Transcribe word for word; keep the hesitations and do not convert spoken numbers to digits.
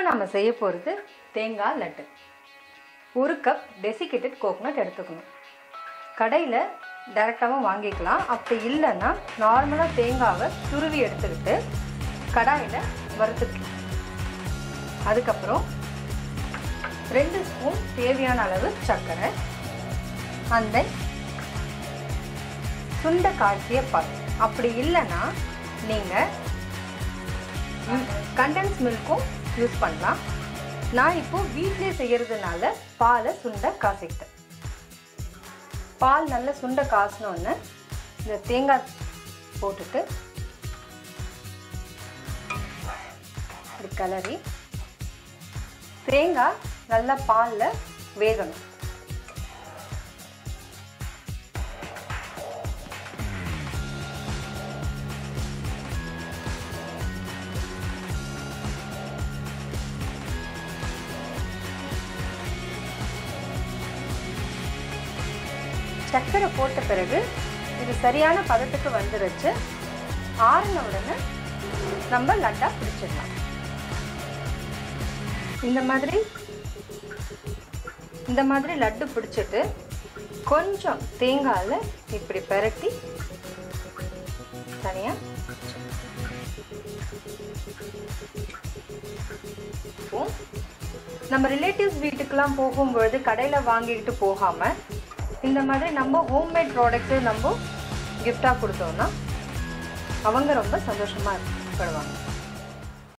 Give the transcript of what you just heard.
நம்ம செய்ய போகிறது தேங்காய் லட்டு. ஒரு கப் டெசிகேட்டட் கோகோனட் எடுத்துக்கணும். கடையில் டைரெக்டாகவும் வாங்கிக்கலாம். அப்படி இல்லைன்னா நார்மலாக தேங்காவை துருவி எடுத்துக்கிட்டு கடாயில் வறுத்துக்கலாம். அதுக்கப்புறம் ரெண்டு ஸ்பூன் தேவையான அளவு சர்க்கரை, அந்த சுண்டை காய்ச்சிய பால். அப்படி இல்லைன்னா நீங்கள் கண்டென்ஸ் மில்க்கும் யூஸ் பண்ணலாம். நான் இப்போது வீட்டிலே செய்கிறதுனால பாலை சுண்டை காய்ச்சிக்கிட்டேன். பால் நல்லா சுண்டை காய்ச்சினோன்னு இந்த தேங்காய் போட்டுட்டு இப்படி கிளறி தேங்காய் நல்லா பாலில் வேகணும். சர்க்கரை போட்ட பிறகு இது சரியான பதத்துக்கு வந்துருச்சு. ஆறின உடனே நம்ம லட்டா பிடிச்சிடலாம். இந்த மாதிரி இந்த மாதிரி லட்டு பிடிச்சிட்டு கொஞ்சம் தேங்காயில் இப்படி பரட்டி தனியாக நம்ம ரிலேட்டிவ்ஸ் வீட்டுக்கெல்லாம் போகும்பொழுது கடையில் வாங்கிக்கிட்டு போகாமல் இந்த மாதிரி நம்ம ஹோம்மேட் ப்ராடக்ட்ஸு நம்ம கிஃப்டாக கொடுத்தோம்னா அவங்க ரொம்ப சந்தோஷமாக படுவாங்க.